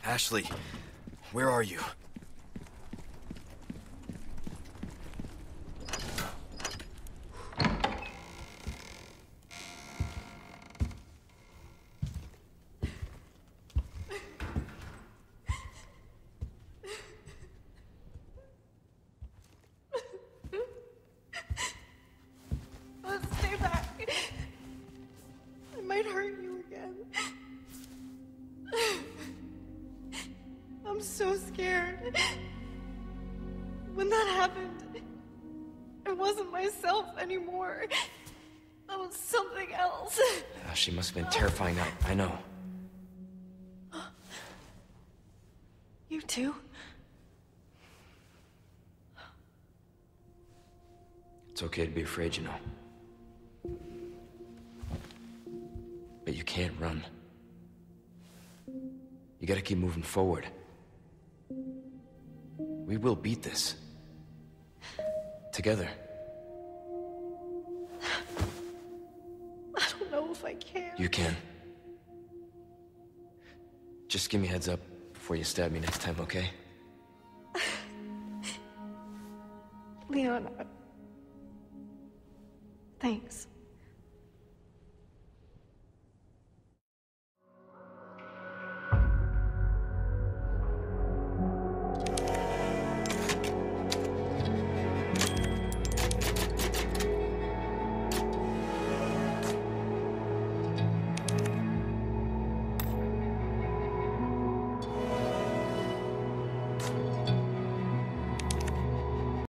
Ashley, where are you? Stay back. I might hurt you again. I'm so scared. When that happened, I wasn't myself anymore. I was something else. She must have been terrifying. I know. You too? It's okay to be afraid, you know. But you can't run. You gotta keep moving forward. We will beat this. Together. I don't know if I can. You can. Just give me a heads up before you stab me next time, okay? Leon, thanks.